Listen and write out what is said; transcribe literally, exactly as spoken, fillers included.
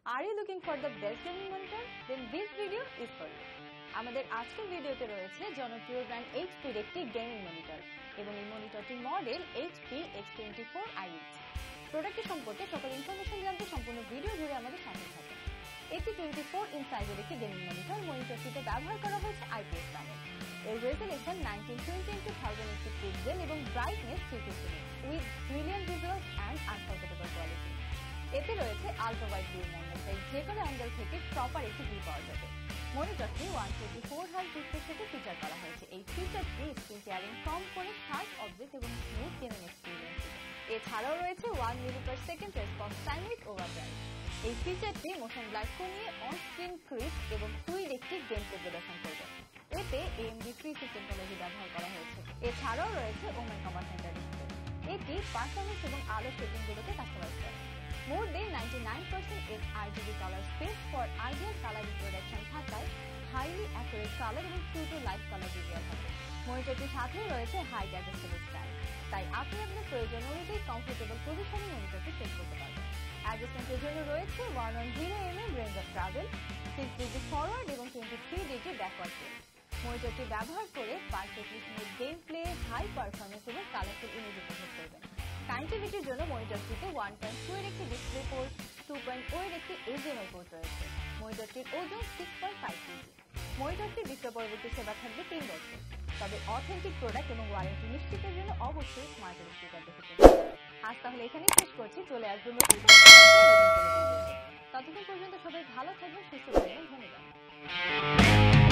Are you looking for the best gaming monitor? Then this video is for you. আমাদের আজকের ভিডিওতে রয়েছে জনপ্রিয় ব্র্যান্ড এইচ পি এর একটি গেমিং মনিটর এবং এই মনিটরটির model H P X twenty four I. প্রোডাক্টের সম্পর্কে সকল ইনফরমেশন জানতে সম্পূর্ণ ভিডিও জুড়ে আমাদের সাথে থাকুন। এটি টোয়েন্টি ফোর ইঞ্চ সাইজের একটি গেমিং মনিটর। মনিটরটিতে ব্যবহার করা হয়েছে আইপিএস প্যানেল। এর resolution nineteen twenty into thousand eighty pixel এবং brightness three fifty with brilliant visuals and unforgettable quality. এতে রয়েছে আলট্রা ওয়াইড ভিউ মোড, তাই যে কোনো অ্যাঙ্গেল থেকে প্রপার একটি ভিউ পাওয়া যাবে। মনিটরটি ওয়ান ফোর্টি ফোর হার্জ ডিসপ্লের সাথে ফিচার করা হয়েছে। এই ফিচারটি স্ক্রিন টিয়ারিং কম করে শার্প অবজেক্ট এবং স্মুথ গেমিং এক্সপিরিয়েন্স। এছাড়াও রয়েছে one milli per second response time with overdrive. এই ফিচারটি মোশন ব্লার কমিয়ে অন স্ক্রিন ক্রিস্প এবং ফ্লুইড একটি গেম প্লে প্রদর্শন করবে। এতে এএমডি FreeSync টেকনোলজি ব্যবহার করা হয়েছে। এছাড়াও রয়েছে ওমেন কমান্ড সেন্টার ডিসপ্লে। এটি পারফরমেন্স এবং আলো সেটিংগুলোকে কাস্টমাইজ করে। More than ninety-nine percent is R G B color space for ideal color reproduction থাকায় highly accurate color এবং true to life color visual হবে। মনিটরটির সাথে রয়েছে হাইট অ্যাডজাস্টেবল স্টাইল, তাই আপনি আপনার প্রয়োজন অনুযায়ী কমফোর্টেবল পজিশনে মনিটরটি সেট করতে পারবেন। অ্যাডজাস্টমেন্টের জন্য রয়েছে one one zero M M range of travel, six degree forward এবং টোয়েন্টি থ্রি ডিগ্রি ব্যাকওয়ার্ড পেন। মনিটরটি ব্যবহার করে perfectly smooth game play, high performance এবং কালারফুল ইমেজ উপভোগ করবেন। কানেক্টিভিটির জন্য মনিটরটিতে ওয়ান পয়েন্ট টু এর একটি display port, two point O এর একটি এইচডিএমআই পোর্ট রয়েছে। মনিটরটির ওজন সিক্স পয়েন্ট ফাইভ কেজি। মনিটরটির বিক্রয় পরবর্তী সেবা থাকবে তিন বছর। তবে অথেন্টিক প্রোডাক্ট এবং ওয়ারেন্টি নিশ্চিতের জন্য অবশ্যই স্মার্ট স্পিকার দেখে কিনবেন। আজ তাহলে এখানেই শেষ করছি। চলে আসবো নতুন কোনো ভিডিওতে। ততক্ষণ পর্যন্ত সবাই ভালো থাকবেন, সুস্থ থাকবেন। ধন্যবাদ।